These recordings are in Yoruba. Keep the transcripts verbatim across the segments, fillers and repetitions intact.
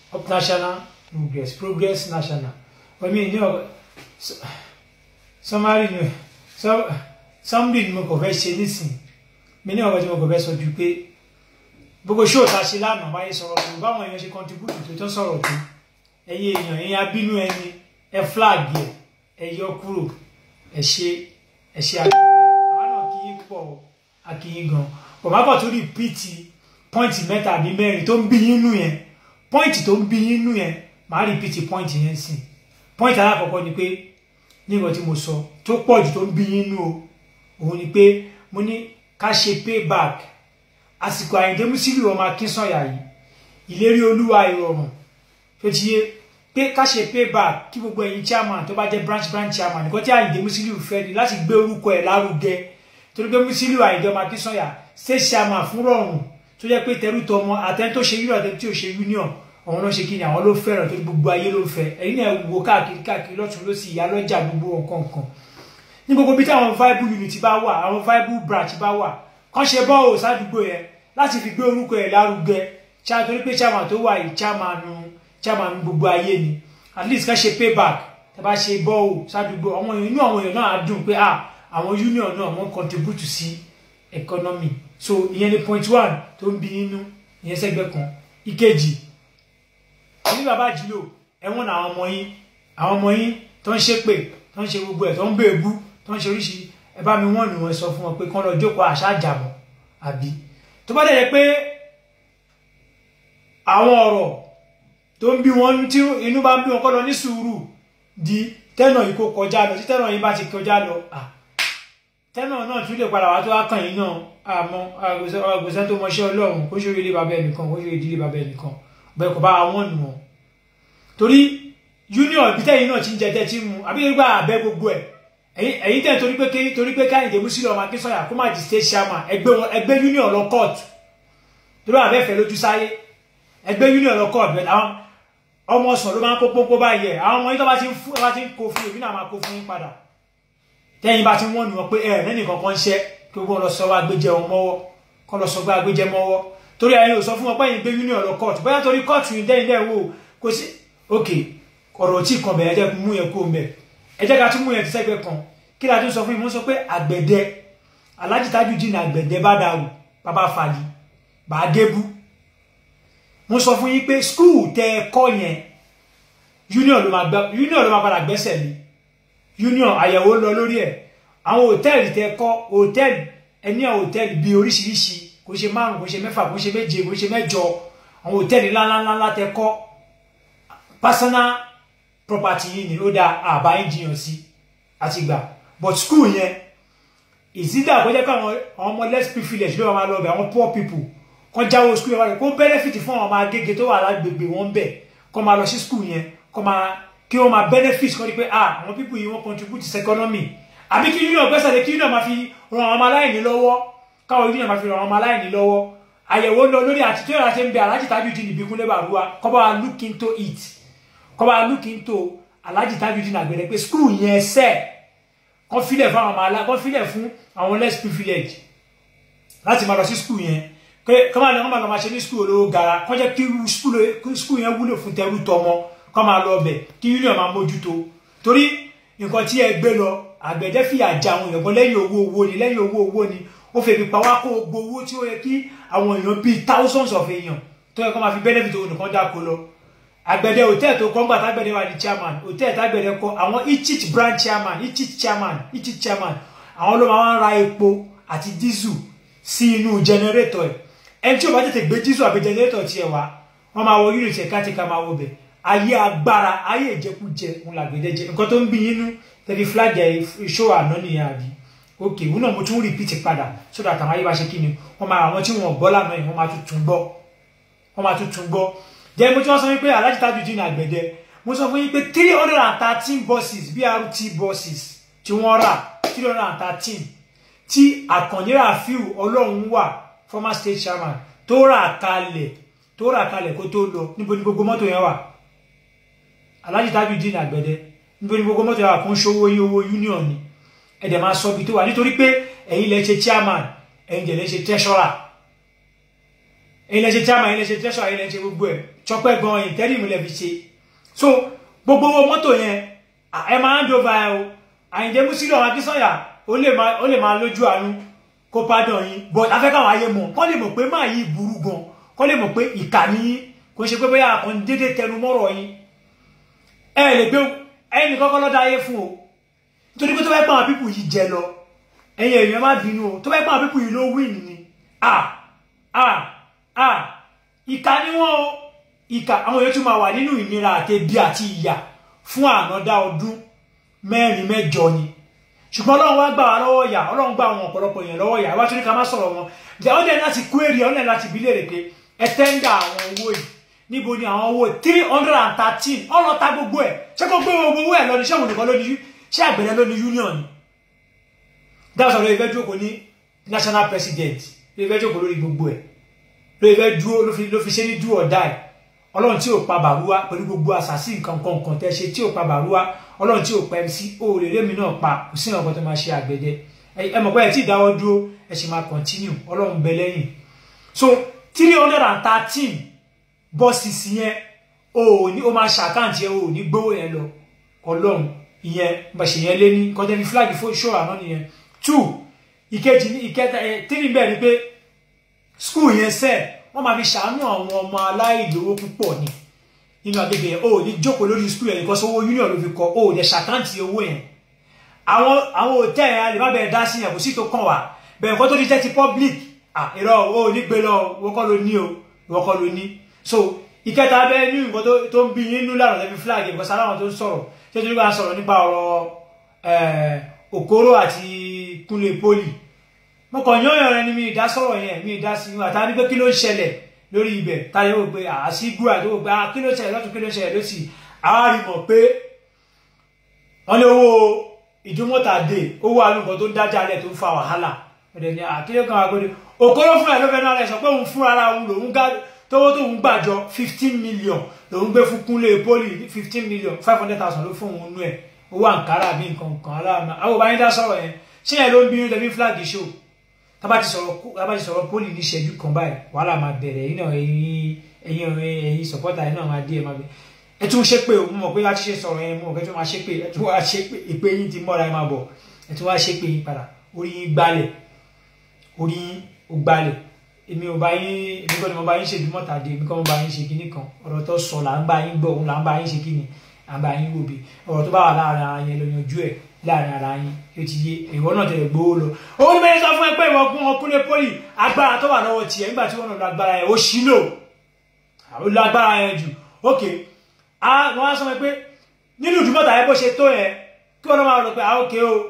up national progress progress national but me ni o somebody ni so somebody ni mo ko fẹ́ ṣe nísìn me ni o ba tí mo ko fẹ́ sọ ju pé gbogbo show ta ṣe lánàá báyé sọ̀rọ̀ tó bá wọn èèyàn ṣe contribute tó tó sọ̀rọ̀ tó ẹ̀yin èèyàn ẹ̀yin abínú ẹni ẹ flag ẹ ẹ yọ kúrò ẹ ṣe ẹ ṣe àgbẹ̀ àwọn náà kì í pọ̀ akíyín gan but má kàn tó repeat point mẹ́ta àbí mẹ́rin tó ń bí yín nú yẹn point tó ń bí yín nú yẹn màá repeat point yẹn sìn point alákọ̀ọ́kọ́ ni pé nígbà tí mo sọ tó pọ̀ jù tó ń bí yín nú o òun ni pé mo ní ká ṣe payback àsìkò Àyìndé Músílù ọmọ Akínsànyà yìí ìlérí Olúwa ìrọ̀rùn tó ti yé pé ká ṣe payback kí gbogbo ẹ̀yin chairman tó bá jẹ́ branch branch chairman nǹkan tí Àyìndé Músílù fẹ́ ni láti gbé orúkọ ẹ̀ lárugẹ torí pé Músílù Àyìndé ọmọ Akínsànyà state chairman fún rọrùn tó jẹ́ pé tẹrú tọmọ àtẹni tó ṣe union àtẹni tí ò ṣe union àwọn ló ṣe kí ni àwọn ló fẹ́ràn tó gbogbo ayé ló fẹ́ ẹ̀yin náà wo káàkiri káàkiri lọ́tún ló sì ìyá lọ́jà gbogbo nǹkan nǹkan ní gbogbo bí táwọn viable unity bá wà àwọn viable branch bá wà kàn ṣe bọ́ọ̀ sádùúgbò yẹn láti fi gbé orúkọ ẹ̀ lárugẹ ṣáà torí pé chairman tó wà yìí chairman chairman gbogbo ayé ni at least kàn ṣe payback tẹ́ bá ṣe bọ́ọ̀ sádùúgbò àwọn èèyàn inú àwọn èèyàn náà á dùn pé ah àwọn union náà wọ́n contribute sí economy so ìyẹn ni point one tó ń bí nínú ìyẹn sẹ́gbẹ́ kan ìkejì ní bàbá Àjìlò ẹ̀wọ̀n náà àwọn ọmọ yín àwọn ọmọ yín tó ń ṣépè tó ń ṣe gbogbo ẹ̀ tó ń bèébú tó ń ṣe oríṣi ẹ bá mi wọ́n ní wọn sọ fún wọn pé kán lọ jókòó àṣà àjàmọ́ àbí tó bá dẹ̀ pé àwọn ọ̀rọ̀ tó ń bí wọn tí inú bá ń bí wọn kọ́ lọ ní sùúrù di tẹ́nà yìí kó kọjá lọ tí tẹ́nà yìí bá ti kọjá lọ tẹ́nà náà tún lè padà wá tó wá kàn yín náà àmọ́ àgbẹ̀sẹ̀ tó mọṣẹ́ Ọlọ́run kó ṣe ilé bàbá ẹnìkan kó ṣe ìdílé bàbá ẹnìkan bẹ́ẹ̀ kò bá wọn nù wọn torí union bí tẹ́yìn náà ti ń jẹ tẹ́ tí ń mu àbí gbà abẹ́ gbogbo ẹ̀ ẹ̀yìn tẹ́ torí pé torí pé Àyìndé Músílù ọmọ Akínsànyà kó má di state chairman ẹgbẹ́ wọn ẹgbẹ́ union lọ court torí àbẹ́fẹ́ lójú sáyé ẹgbẹ́ union lọ court bẹ́ẹ̀ àwọn ọmọ ọ̀sán ló máa ń kó pópó báyìí ẹ̀ àwọn ọmọ yìí tó bá ti ń fún ẹ bá ti ń kó fún èmi náà máa kó fún yín padà tẹ́yìn bá ti ń wọ́n nù wọn pé ẹ̀ lẹ́nì kankan ṣẹ́ kí wọ́n lọ sọ wá gbéjẹ wọn mọ́wọ́ kọ́ lọ sọ wá gbéjẹ mọ́wọ́ torí ẹ̀yin ò sọ fún wọn pé ẹ̀yin gbé union lọ court bóyá torí court yìí dẹ́yìn dẹ́yìn wò kò sí ok ọ̀rọ̀ tí kan bẹ̀rẹ̀ jẹ́ mú yẹn kó mẹ́ ẹ jẹ́ ká tún mú yẹn ti sẹ́gbẹ́ kan kí la tún sọ fún yín mo sọ pé àgbẹ̀dẹ Alhaji Tajudeen àgbẹ̀dẹ bá dàrú bàbá fàdí bàá débú mo sọ fún yín pé school tẹ ẹ kọ́ yẹn union ló máa gbẹ union ló máa padà gbẹ́sẹ̀ lé union àyẹ̀wò lọ lórí ẹ̀ àwọn hòtẹ́ẹ̀lì tẹ kọ́ hòtẹ́ẹ̀lì ẹni àwọn hòtẹ́ẹ̀lì bíi oríṣiríṣi kò ṣe márùn kò ṣe mẹ́fà kò ṣe méje kò ṣe mẹ́jọ àwọn hòtẹ́ẹ̀lì ńláńláńlá tẹ kọ́ personal property yìí ni ó dá àbá ìjìyàn sí àti gbà but school yẹn ìsídà kó jẹ́ káwọn ọmọ less privilege ló máa lọ bẹ̀ àwọn poor people kó jáwọ́ school yẹn wá kó benefit fún àwọn ọmọ agége tó wà lágbègbè wọn bẹ̀ kó máa lọ sí school yẹn kó máa kí wọ́n máa benefit kó ní pé ah àwọn people yìí wọ́n contribute to economy àbí kí union gbẹ́sẹ̀ lé kí union máa fi ran àwọn ọmọ aláìní lọ́wọ́ káwọn union máa fi ran àwọn ọmọ aláìní lọ́wọ́ àyẹ̀wò lọ lórí àti tó yàrá ṣe ń bẹ Alhaji Tajudeen Ìbíkúnlé Bàrúwá kó bá wa look into it kó bá wa look into Alhaji Tajudeen àgbẹ̀dẹ pé school yẹn sẹ́ kó filẹ̀ fún àwọn ọmọ alá kó filẹ̀ fún àwọn less privilege láti máa lọ sí school yẹn kó máa lọ kó máa lọ máa ṣe ní school olówó gara kó jẹ́ kí school yẹn wúlò fún tẹrú tọmọ kó máa lọ bẹ̀ kí union máa mójútó torí nǹkan tí ẹ gbé lọ àgbẹ̀dẹ fìyà já àwọn èèyàn kan lẹ́yìn owó owó ni lẹ́yìn owó owó ni ó fẹ́ fi pa wá kó gbowó tí ó yẹ kí àwọn èèyàn bíi thousands of èèyàn tó yẹ kó máa fi benefit owó nìkan dáko lọ àgbẹ̀dẹ hòtẹ́ẹ̀lì tó kọ́ ńgbà tágbẹ̀dẹ wà ní chairman hòtẹ́ẹ̀lì tágbẹ̀dẹ kọ́ àwọn each branch chairman each chairman each chairman àwọn ló máa ń ra epo àti diesel sí inú generator ẹ̀ ẹni tí ó bá tètè gbé diesel àbí generator tiẹ̀ wá wọ́n máa wọ unit ẹ̀ka tí ká máa wọ bẹ̀ ayé agbára ayé ìjẹkújẹ òun làgbẹ̀dẹ jẹ nǹkan tó ń bí yín nú tẹ̀lé flag ẹ̀ show àná nìyẹn àbí ok òun náà mo tún repeat padà so that àwọn ayé bá ṣe kí ni wọ́n máa àwọn tí wọ́n gbọ́ lánàá yìí wọ́n máa tún tún gbọ́ wọ́n máa tún tún gbọ́ jẹ́ mo tí wọ́n sọ wípé Alhaji Tajudeen àgbẹ̀dẹ mo sọ fún yín pé three hundred and thirteen buses B R T buses tí wọ́n rà three hundred and thirteen tí Àkànní Rafiu Ọlọ́run wà former state chairman tó rà kalẹ̀ tó rà kalẹ̀ kó tó lọ níbo ni gbogbo mọ́tò yẹn wà Alhaji Tajudeen àgbẹ̀dẹ níbo ni gbogbo mọ́tò yẹn wà kó ń ṣòwò yín owó union ni ẹ̀dẹ̀ máa sọ bí tó wà nítorí pé ẹ̀yin lẹ ṣe chairman ẹ̀yin jẹ̀ lẹ ṣe treasurer ẹ̀yin lẹ ṣe chairman ẹ̀yin lẹ ṣe treasurer ẹ̀yin lẹ ṣe gbogbo ẹ̀ Chọpẹ́ gan interim lẹ fi ṣe so gbogbo owó mọ́tò yẹn ẹ máa hand over ẹ o Àyìndé Músílù ọmọ Akínsànyà ó lè máa ó lè máa lójú àánú kó pardon yín but afẹ́ káwọn ayé mọ̀ kọ́ lè mọ̀ pé máa yí burú gan kọ́ lè mọ̀ pé ìkà ní yín kò ṣe pé bóyá kan dédé tẹnu mọ́rọ̀ yín ẹ lè gbé ẹni kọ́kọ́ lọ́dá ayé fún o nítorí pé tó bá pàwọn pípù yìí jẹ lọ ẹ̀yin èèyàn má bínú o tó bá pàwọn pípù yìí ló win ni ah ah ah ìkà ni wọ́n o ìkà àwọn èèyàn tún máa wà nínú ìnira àti ebi àti ìyà fún ànádá ọdún mẹ́rin mẹ́jọ ni ṣùgbọ́n Ọlọ́run wá gbà wá lọ́wọ́ ìyà Ọlọ́run gbà àwọn ọ̀pọ̀lọpọ̀ èèyàn lọ́wọ́ ìyà wá tún ní ká má sọ̀rọ̀ wọn jẹ́ ọ́n dẹ̀ láti kú èrè ọ́n dẹ̀ láti bí léèrè pé ẹ tẹ́ńdà àwọn owó yìí níbo ni àwọn owó three hundred and thirteen ọ̀rọ̀ ta gbogbo ẹ̀ ṣé kó gbé gbogbo owó ẹ̀ lọ ní ṣé òun nìkan ló ní ṣé àgbẹ̀rẹ̀ ló ní union ni dáhùn sọ̀rọ̀ ìfẹ́ jókòó ní national president ló ìfẹ́ jókòó lórí gbogbo ẹ̀ ló ìfẹ́ dúró ló fi ṣe ní do or die Ọlọ́run tí ò pa Bàrúwá pẹ̀lú gbogbo àṣàsí nǹkan kan nǹkan tẹ́ ṣe tí ò pa Bàrúwá Ọlọ́run tí ò pa M C ó lè rémi náà pa kò sí nǹkan tó máa ṣe àgbẹ̀dẹ ẹ mọ̀ pé ẹ tí ìdáwọ́ dúró ẹ sì máa continue Ọlọ́run bẹ lẹ́yìn so three hundred and thirteen bosses yẹn o ní o máa ṣàkáǹtì ẹ o ní gbówó yẹn lọ Ọlọ́run ìyẹn bá ṣe yẹn lé ní kọ́ńtẹ́ni flag fún show àná nìyẹn two ìkejì ní ìkẹta ẹ three bẹ́ẹ̀ ni pé school yẹn sẹ́ẹ̀ wọ́n máa fi ṣàánú àwọn ọmọ aláìlówó púpọ̀ ni nínú agbègbè yẹn o ní jókòó lórí school yẹn because owó union ló fi kọ o ní ṣàkáǹtì owó yẹn àwọn àwọn hòtẹ́ẹ̀lì yẹn lè má bẹ̀rẹ̀ dá sí yẹn kò sí tó kàn wá bẹ̀rẹ̀ nǹkan tó ti jẹ́ ti public ah irọ́ o ní gbé lọ wọ́kọ́ ló ní o wọ́kọ́ ló ní so ìkẹta bẹ́ẹ̀ ní nǹkan tó ń bí nínú lára lẹ́bi flag yẹn because aláwọn tó ń sọ̀rọ̀ tí ó ti nígbà sọ̀rọ̀ nípa ọ̀rọ̀ Okoro àti Kúnlé Poli mo kàn yán yàn rẹ ni mi ìdá sọ̀rọ̀ yẹn mi ìdá sí wọn àtàrí pé kí ló ń ṣẹlẹ̀ lórí ibẹ̀ táyé wò pé àṣìgbù àti wò pé kí ló ṣẹlẹ̀ lọ́tún kí ló ṣẹlẹ̀ lọ́sì àwa rí mọ̀ pé wọ́n ní owó ìdúmọ̀tà dé owó alùpùpù tó ń dájà lẹ̀ tó ń fa wàhálà ẹ̀dẹ̀ ni àkílẹ̀ kan àgbẹ̀dẹ Okoro fún ẹ̀ ló fẹ́ náà rẹ̀ sọ pé òun fún ara òun lòun gá tówó tóun gbàjọ fifteen million lòun gbé fún Kúnlé Poli fifteen million five hundred thousand ló fún òun nú ẹ̀ owó àǹkárá bí nǹkan kan aláàmà àwọn ọba yín dá sọ̀rọ̀ yẹn ṣé yẹn ló ń bínú tẹ̀bí flag show tábà ti sọ̀rọ̀ tábà ti sọ̀rọ̀ Poli ní ìṣẹ́jú kan báyìí wàhálà máa bẹ̀rẹ̀ ẹ̀yin náà ẹ̀yin ẹ̀yin ẹ̀yin supporter yẹn náà máa dé ẹ̀ máa bẹ̀ ẹ tún ṣe pé o mọ̀ pé láti ṣe sọ̀rọ̀ yẹn mọ̀ kẹ́ tún máa ṣe pé ẹ tún wá ṣe pé ìpè yín ti mọ́ra ẹ máa bọ̀ ẹ tún wá ṣe pé yín padà orí yín gbálẹ̀ orí yín ó gbálẹ̀ èmi ò bá yín èmi kọ́ ni mo bá yín ṣe ìdúmọ̀tà dé èmi kọ́ mo bá yín ṣe kíní kan ọ̀rọ̀ tó sọ là ń bá yín gbọ́ òun là ń bá yín ṣe kíní à ń bá yín wò bí ọ̀rọ̀ tó bá wà láàrin ara yẹn lọ yanjú ẹ̀ láàrin ara yín ó ti yé ìwọ náà tẹ̀lé gbowó lọ. owó ní bẹ́ẹ̀ sọ fún ẹ pé ìwọ gún Kúnlé Poli agbára tó wà lọ́wọ́ tiẹ̀ nígbà tí wọ́n lọ agbára yẹn ó ṣí lò ó lọ agbára yẹn jù ok wọ́n á sọ pé nínú ìdúmọ̀tà yẹn bó ṣe tó yẹn kí wọ́n máa rò pé ah ok o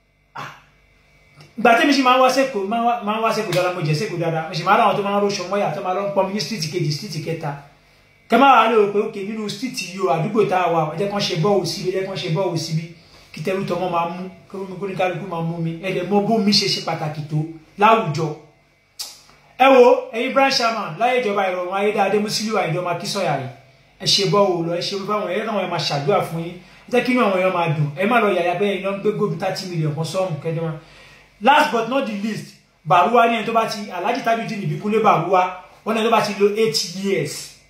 ìgbà tẹ́mi sì máa ń wá sẹ́kọ̀ọ́ máa ń wá sẹ́kọ̀ọ́ dáadáa mo jẹ́ sẹ́kọ̀ọ́ dáadáa mo sì máa ń ráwọn tó máa ń róṣọ mọ́yà tó máa lọ ń pọnmi ní stíìtì kejì stíìtì kẹta kẹ máa wà lóò pé òkè nínú stíìtì yìí o àdúgbò tá a wà ọjọ́ kan ṣe bọ́ọ̀wù síbi ọjọ́ kan ṣe bọ́ọ̀wù síbi kí tẹ́rù tọmọ máa mú kí ní kálukú máa mú mi ẹ̀dẹ̀ mọ bó mi ṣe ṣe pàtàkì tó láwùjọ. ẹ wo ẹ̀yin branch chairman láyé ìjọba ìrọ̀rùn Ayédáadé Músílù Àyìndé ọmọ Akínsànyà yìí ẹ ṣe bọ́ọ̀wù lọ ẹ ṣe orúkọ àwọn ẹ̀rọ àwọn ẹ̀ máa ṣàdúrà fún yín jẹ́ kí inú àwọn èèyàn máa dùn ẹ má lọ yàyà bẹ́ẹ̀ iná gbé gómìn thirty million kan sọ́ọ̀mù kẹ́dẹ́mà. Last but not the least Bàrúwá ní ẹni tó bá ti Alhaji Tajudeen Ìbíkúnlé Bàrúwá wọn ní ẹni tó bá ti lo eight years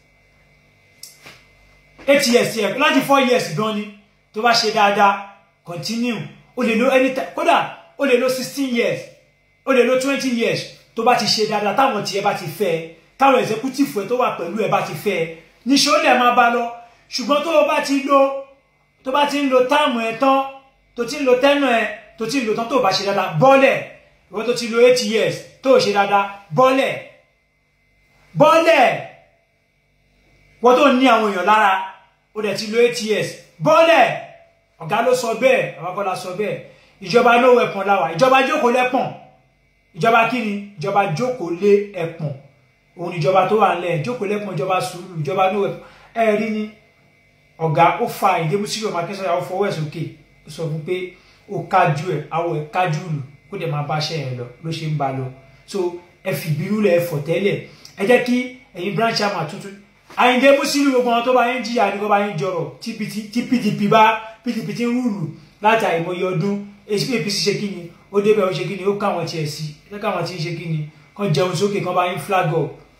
eight years yẹ láti four years gan ni tó bá ṣe dáadáa continue o lè lo any time kódà o lè lo sixteen years o lè lo twenty years tó bá ti ṣe dáadáa táwọn tiẹ̀ bá ti fẹ́ táwọn executive ẹ̀ tó wà pẹ̀lú ẹ̀ bá ti fẹ́ níṣẹ́ ó lè máa bá lọ ṣùgbọ́n tó o bá ti lo tó bá ti ń lo táàmù ẹ̀ tán tó ti ń lo tẹ́nà ẹ̀ tó ti ń lo tán tó o bá ṣe dáadáa bọ́lẹ̀ ìwọ́n tó ti lo eight years tó o ṣe dáadáa bọ́lẹ̀ bọ́lẹ̀ wọ́n tó ní àwọn èèyàn lára ó dẹ̀ ti lo eight years bọ́lẹ̀ ọ̀gá ló sọ bẹ́ẹ̀ àwọn akọ́lá sọ bẹ́ẹ̀ ìjọba no weapon láwà ìjọba jókòó lẹ́pọ̀n ìjọba kíni ìjọba jókòó lé ẹ̀pọ̀n òun ìjọba tó wà lẹ̀ jókòó lẹ́pọ̀n ìjọba sùúrù ìjọba no weapon ẹ rí ní ọ̀gá ó fa Àyìndé Músílù ọmọ Akínsànyà ó fọwọ́ ẹ̀ sókè ó sọ fún pé ó kájú ẹ̀ àwọ̀ ẹ̀ kájú lù kó dẹ̀ máa bá ṣẹ́ ẹ̀ lọ ló ṣe ń ba lọ so ẹ fi ìbínú lẹ̀ ẹ fọ̀ tẹ́lẹ̀ ẹ jẹ́ kí ẹ̀yin branch chairman tuntun Àyìndé Músílù gbogbo àwọn tó bá yín jìyà ní kó bá yín jọrọ̀ tí P D P bá P D P ti ń rúùlù láti àìmọye ọdún A P C ṣe kí ni ó débẹ̀ ó ṣe kí ni ó káwọn tiẹ̀ sí ẹ káwọn tí ń ṣe kí ni kán jẹun sókè kán bá yín flag up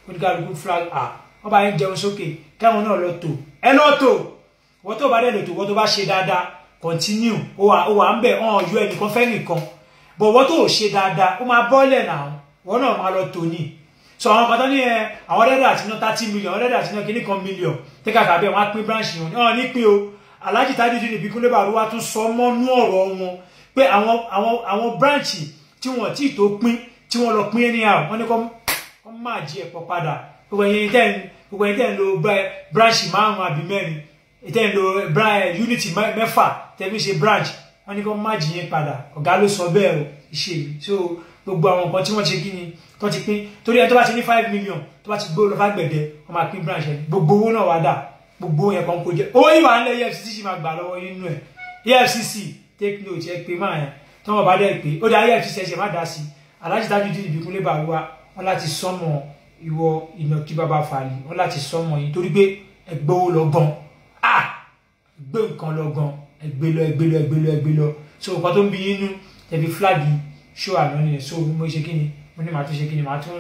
oníkálukú flag ah wọ́n bá yín jẹun sókè káwọn náà lọ tò ẹ lọ tò wọ́n tó bá dẹ̀ lò tò wọ́n tó bá ṣe dáadáa continue ó wà ó wà ń bẹ̀ ọ̀n yọ ẹnìkan fẹ́ nìkan bọ̀ wọ́n tó ṣe dáadáa ó máa bọ́lẹ̀ náà wọ́n náà máa lọ tò ní so àwọn kan tó ní ẹ àwọn rẹ́dà àti náà thirty million àwọn rẹ́dà àti náà kíní kan million tẹ́ka bẹ́ẹ̀ wọ́n á pín branch wọn ní ọ̀ ní pín o Alhaji Tajudeen Ìbíkúnlé Bàrúwá tún sọ mọ́nú ọ̀rọ̀ wọn pé àwọn àwọn àwọn branch tí wọ́n tí tó pín tí wọ́n lọ pín anyhow wọ́n ní kọ́ máa jí ẹ̀pọ̀ padà gbogbo ẹ̀yin tẹ́ gbogbo ẹ̀yin tẹ́ ń lo branch márùn-ún àbí mẹ́rin tẹ́ ń lo unity mẹ́fà tẹ́ fi ṣe branch wọ́n ní kọ́ máa jí yẹn padà ọ̀gá ló sọ bẹ́ẹ̀ o ìṣe so gbogbo àwọn nǹkan tí wọ́n ṣe kí ni tó ti pín torí ẹ tó bá ti ní five million tó bá ti gbó lọ fàgbẹ̀dẹ wọ́n máa pín branch ẹ̀ gbogbo owó náà wá dà gbogbo yẹn kan kó jẹ owó yìí wà ń lẹ E F C C máa gbà lọ́wọ́ nínú ẹ̀ E F C C take note ẹ pé máa yẹn tí wọ́n bá dẹ̀ pé ó dá E F C C ẹ̀ṣẹ̀ má dá sí Alhaji Tajudeen Ìbíkúnlé Bàrúwá wọn láti sọmọ ìwọ ìnàkí bàbá fàlì wọn láti sọmọ yìí torí pé ẹgbẹ́ owó lọ gan ah gbé nǹkan lọ gan ẹgbẹ́ lọ ẹgbẹ́ lọ ẹgbẹ́ lọ ẹgbẹ́ lọ so nǹkan tó ń bí inú ẹbí flag show àná nìyẹn so mo ṣe kí ni mo ní màá tún ṣe kí ni màá tún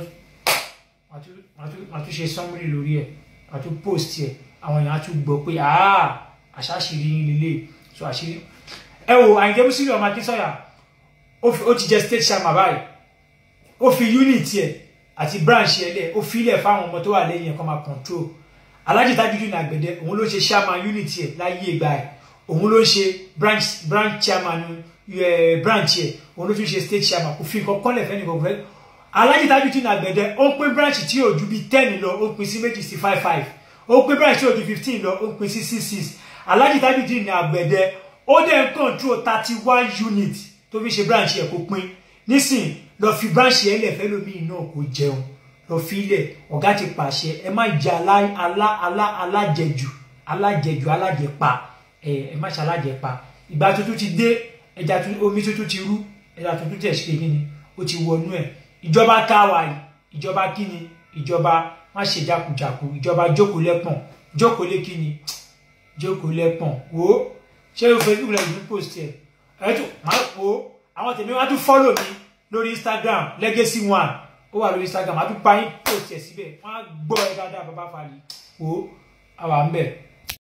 màá tún ṣe summary lórí ẹ màá tún post ẹ àwọn èèyàn á tún gbọ́ pé ah àṣàṣìírí yín lélẹ̀ so àṣírí ẹ wo Àyìndé Músílì ọmọ Akínsọ́yà ó ti jẹ state chairman báyìí ó fi unit ẹ àti branch ẹ lẹ ó fi ilẹ̀ fáwọn ọmọ tó wà lẹ́yìn ẹ̀ kó máa control Alhaji Tajudeen Àgbẹ̀dẹ òun ló ṣe chairman unit ẹ láyé ìgbà ẹ òun ló ṣe branch branch chairman branch ẹ òun ló tún ṣe state chairman kò fi nǹkan kọ́lẹ̀ fẹ́ni kankan fẹ́ Alhaji Tajudeen Àgbẹ̀dẹ ó pín branch tí yóò ju bíi ten lọ ó pín sí méjì sí five five ó pín branch tí yóò ju fifteen lọ ó pín sí six six Alhaji Tajudeen Àgbẹ̀dẹ ó dẹ̀ ń control thirty one unit tó fi ṣe branch ẹ̀ kó pín nísìn lọ fi branch ẹ̀ lẹ̀ fẹ́ lómi náà kó jẹun lọ fi ilẹ̀ ọ̀gá ti pàṣẹ ẹ má jẹ alájẹjù alájẹjù alájẹpa ẹ ẹ má ṣe alájẹpa ìgbà tuntun ti dé ẹja omi tuntun ti rú ẹja tuntun tẹ̀ ṣe kí ni ó ti wọnú ẹ̀ ìjọba káwa yìí ìjọba kí ni ìjọba má ṣe jákujàku ìjọba jókòó lẹ́pọ̀n jókòó lé kí ni jókòó lẹ́pọ̀n wo ṣé o Facebook rẹ̀ ní post ẹ̀ ẹ̀ tó máa wo àwọn tèmi wá tún follow mi lórí Instagram Legacy One ó wà lórí Instagram àtúpá yín post ẹ̀ síbẹ̀ wọ́n á gbọ́ ẹ dáadáa bàbá Fálì wo àwa ń bẹ̀.